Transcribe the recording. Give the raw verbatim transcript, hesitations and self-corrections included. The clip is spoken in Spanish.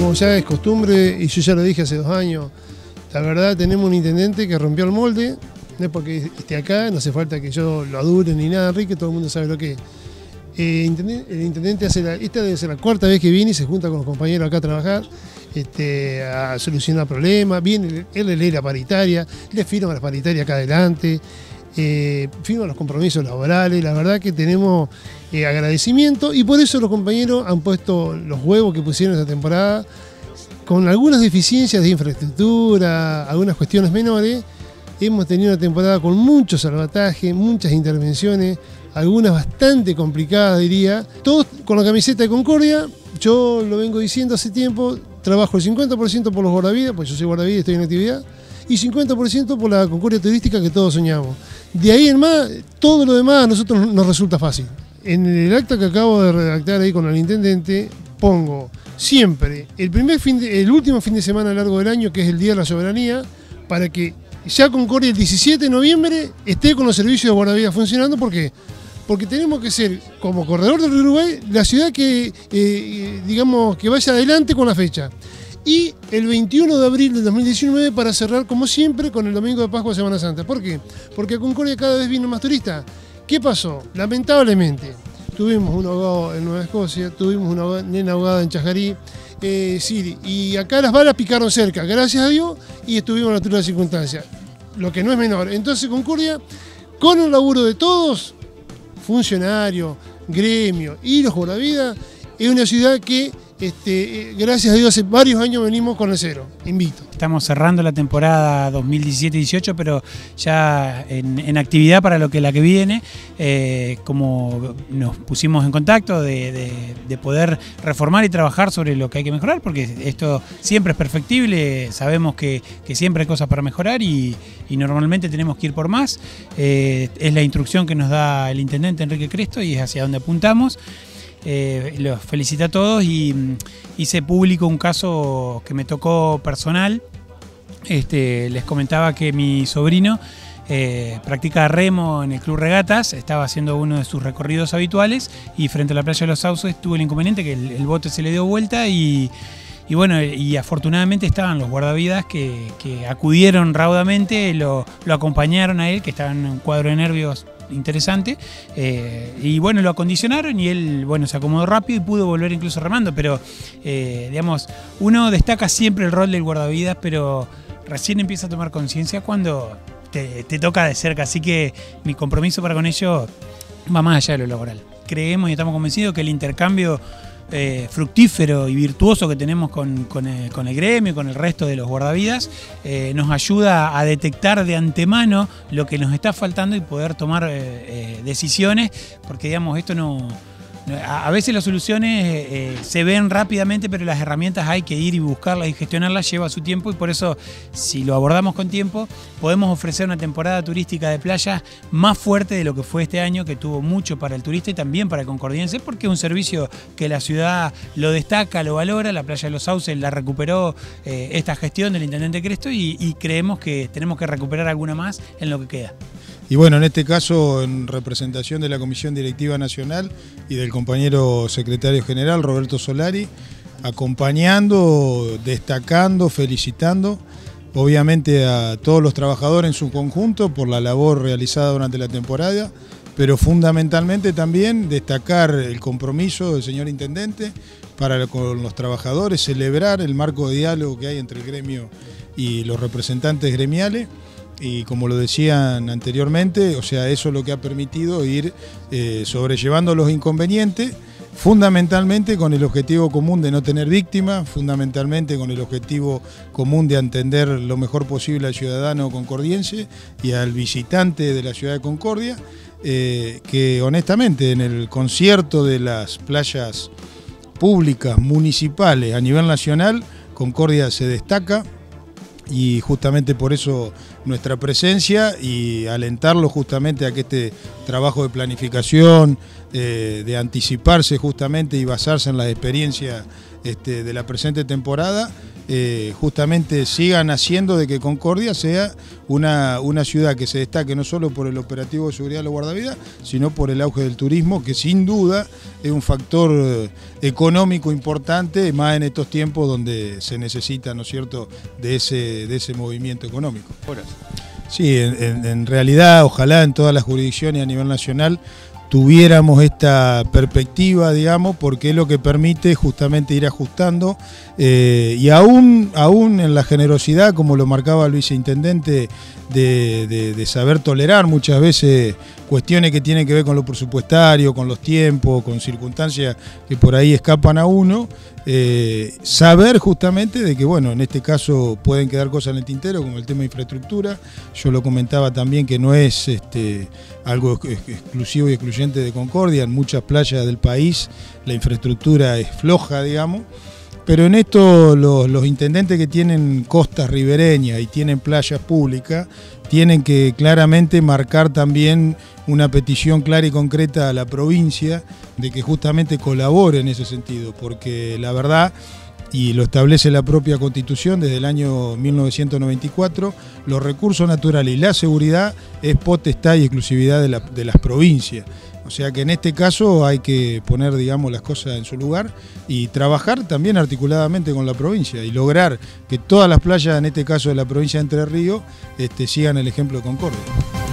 como ya es costumbre, y yo ya lo dije hace dos años, la verdad tenemos un intendente que rompió el molde, no es porque esté acá, no hace falta que yo lo adure ni nada, Enrique, todo el mundo sabe lo que es. Eh, el intendente hace la, esta debe ser la cuarta vez que viene y se junta con los compañeros acá a trabajar, este, a solucionar problemas, viene, él le lee la paritaria, le firma la paritaria acá adelante, eh, firma los compromisos laborales, la verdad que tenemos eh, agradecimiento y por eso los compañeros han puesto los huevos que pusieron esta temporada, con algunas deficiencias de infraestructura, algunas cuestiones menores. Hemos tenido una temporada con mucho salvataje, muchas intervenciones, algunas bastante complicadas, diría. Todos con la camiseta de Concordia, yo lo vengo diciendo hace tiempo, trabajo el cincuenta por ciento por los guardavidas, pues yo soy guardavidas y estoy en actividad, y cincuenta por ciento por la Concordia turística que todos soñamos. De ahí en más, todo lo demás a nosotros nos resulta fácil. En el acta que acabo de redactar ahí con el intendente, pongo siempre el, primer fin de, el último fin de semana a lo largo del año, que es el Día de la Soberanía, para que ya Concordia el diecisiete de noviembre esté con los servicios de guardavidas funcionando. ¿Por qué? Porque tenemos que ser, como corredor del Uruguay, la ciudad que, eh, digamos, que vaya adelante con la fecha. Y el veintiuno de abril del dos mil diecinueve para cerrar, como siempre, con el domingo de Pascua de Semana Santa. ¿Por qué? Porque a Concordia cada vez vienen más turistas. ¿Qué pasó? Lamentablemente, tuvimos un ahogado en Nueva Escocia, tuvimos una nena ahogada en Chajarí, eh, sí, y acá las balas picaron cerca, gracias a Dios, y estuvimos a la altura de las circunstancias, lo que no es menor. Entonces Concordia, con el laburo de todos, funcionarios, gremio y los guardavidas, es una ciudad que, este, gracias a Dios, hace varios años venimos con el cero, invito. Estamos cerrando la temporada dos mil diecisiete dieciocho, pero ya en, en actividad para lo que la que viene, eh, como nos pusimos en contacto de, de, de poder reformar y trabajar sobre lo que hay que mejorar, porque esto siempre es perfectible, sabemos que, que siempre hay cosas para mejorar y, y normalmente tenemos que ir por más. Eh, es la instrucción que nos da el intendente Enrique Cresto y es hacia donde apuntamos. Eh, los felicito a todos y hice público un caso que me tocó personal. Este, les comentaba que mi sobrino eh, practica remo en el Club Regatas, estaba haciendo uno de sus recorridos habituales y frente a la playa de los Sauces tuvo el inconveniente que el, el bote se le dio vuelta y, y bueno, y afortunadamente estaban los guardavidas que, que acudieron raudamente, lo, lo acompañaron a él, que estaba en un cuadro de nervios interesante, eh, y bueno, lo acondicionaron y él, bueno, se acomodó rápido y pudo volver incluso remando, pero eh, digamos, uno destaca siempre el rol del guardavidas, pero recién empieza a tomar conciencia cuando te, te toca de cerca, así que mi compromiso para con ello va más allá de lo laboral. Creemos y estamos convencidos que el intercambio Eh, fructífero y virtuoso que tenemos con, con, el, con el gremio, con el resto de los guardavidas, eh, nos ayuda a detectar de antemano lo que nos está faltando y poder tomar eh, eh, decisiones, porque digamos, esto no... A veces las soluciones eh, se ven rápidamente, pero las herramientas hay que ir y buscarlas y gestionarlas, lleva su tiempo y por eso, si lo abordamos con tiempo, podemos ofrecer una temporada turística de playa más fuerte de lo que fue este año, que tuvo mucho para el turista y también para el concordiense, porque es un servicio que la ciudad lo destaca, lo valora. La playa de los Sauces la recuperó eh, esta gestión del intendente Cresto y, y creemos que tenemos que recuperar alguna más en lo que queda. Y bueno, en este caso, en representación de la Comisión Directiva Nacional y del compañero secretario general, Roberto Solari, acompañando, destacando, felicitando, obviamente a todos los trabajadores en su conjunto por la labor realizada durante la temporada, pero fundamentalmente también destacar el compromiso del señor intendente para con los trabajadores, celebrar el marco de diálogo que hay entre el gremio y los representantes gremiales. Y como lo decían anteriormente, o sea, eso es lo que ha permitido ir eh, sobrellevando los inconvenientes, fundamentalmente con el objetivo común de no tener víctimas, fundamentalmente con el objetivo común de atender lo mejor posible al ciudadano concordiense y al visitante de la ciudad de Concordia, eh, que honestamente en el concierto de las playas públicas, municipales a nivel nacional, Concordia se destaca. Y justamente por eso nuestra presencia y alentarlo justamente a que este trabajo de planificación, eh, de anticiparse justamente y basarse en la experiencia este, de la presente temporada, eh, justamente sigan haciendo de que Concordia sea una, una ciudad que se destaque no solo por el operativo de seguridad de los guardavidas, sino por el auge del turismo, que sin duda es un factor eh, económico importante, más en estos tiempos donde se necesita, ¿no es cierto?, de ese, de ese movimiento económico. Sí, en, en, en realidad, ojalá en todas las jurisdicciones a nivel nacional tuviéramos esta perspectiva, digamos, porque es lo que permite justamente ir ajustando eh, y aún, aún en la generosidad, como lo marcaba el viceintendente, de, de, de saber tolerar muchas veces cuestiones que tienen que ver con lo presupuestario, con los tiempos, con circunstancias que por ahí escapan a uno, eh, saber justamente de que, bueno, en este caso pueden quedar cosas en el tintero, como el tema de infraestructura. Yo lo comentaba también que no es este, algo exclusivo y excluyente de Concordia, en muchas playas del país la infraestructura es floja, digamos. Pero en esto los, los intendentes que tienen costas ribereñas y tienen playas públicas tienen que claramente marcar también una petición clara y concreta a la provincia de que justamente colabore en ese sentido, porque la verdad, y lo establece la propia Constitución desde el año mil novecientos noventa y cuatro, los recursos naturales y la seguridad es potestad y exclusividad de, la, de las provincias. O sea que en este caso hay que poner, digamos, las cosas en su lugar y trabajar también articuladamente con la provincia y lograr que todas las playas, en este caso de la provincia de Entre Ríos, este, sigan el ejemplo de Concordia.